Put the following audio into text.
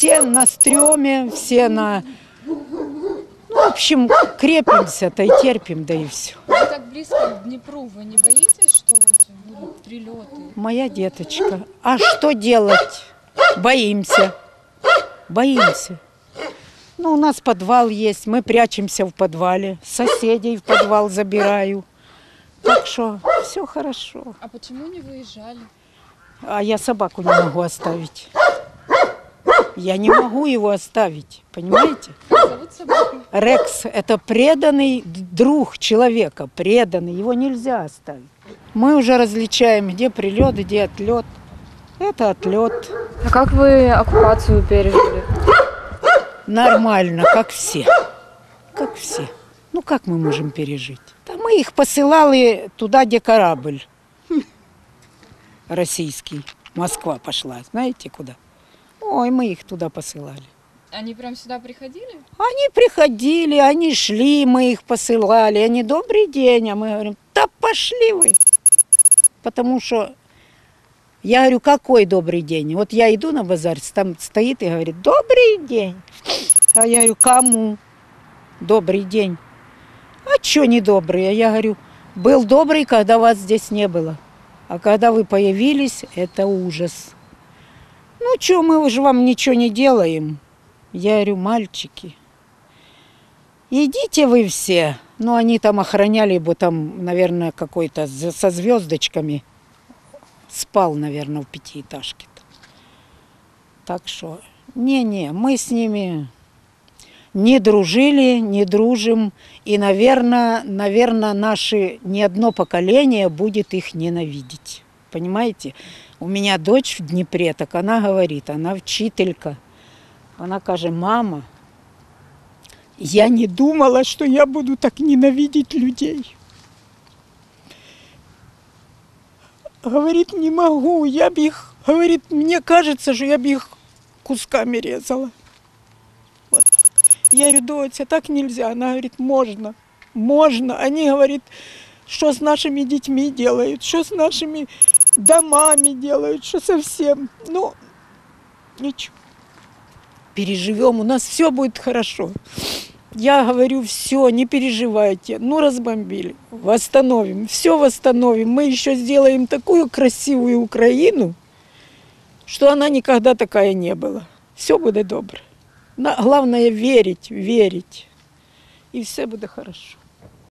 все на стреме, все на... Ну, в общем, крепимся-то и терпим, да и все. Вы так близко к Днепру, вы не боитесь, что вот будут прилеты? Моя деточка, а что делать? Боимся. Боимся. Ну, у нас подвал есть, мы прячемся в подвале. Соседей в подвал забираю. Так что все хорошо. А почему не выезжали? А я собаку не могу оставить. Я не могу его оставить, понимаете? Как зовут собаку? Рекс – это преданный друг человека, преданный, его нельзя оставить. Мы уже различаем, где прилет, где отлет. Это отлет. А как вы оккупацию пережили? Нормально, как все. Как все. Ну, как мы можем пережить? Да мы их посылали туда, где корабль российский. Москва пошла, знаете куда? Ой, мы их туда посылали. Они прям сюда приходили? Они приходили, они шли, мы их посылали. Они добрый день, а мы говорим, да пошли вы. Потому что я говорю, какой добрый день? Вот я иду на базар, там стоит и говорит, добрый день. А я говорю, кому добрый день? А что не добрый? А я говорю, был добрый, когда вас здесь не было. А когда вы появились, это ужас. Ну что, мы уже вам ничего не делаем. Я говорю, мальчики, идите вы все. Ну, они там охраняли, бо там, наверное, какой-то со звездочками спал, наверное, в пятиэтажке-то. Так что, не, мы с ними не дружили, не дружим. И, наверное, наше не одно поколение будет их ненавидеть. Понимаете? У меня дочь в Днепре, так она говорит, она вчителька. Она каже, мама, я не думала, что я буду так ненавидеть людей. Говорит, не могу, я бы их, говорит, мне кажется, что я бы их кусками резала. Вот так. Я говорю, доча, так нельзя. Она говорит, можно, можно. Они говорят, что с нашими детьми делают, что с нашими домами делают, что совсем. Ну, ничего. Переживем, у нас все будет хорошо. Я говорю, все, не переживайте. Ну, разбомбили, восстановим, все восстановим. Мы еще сделаем такую красивую Украину, что она никогда такая не была. Все будет добре. Главное верить, верить. И все будет хорошо.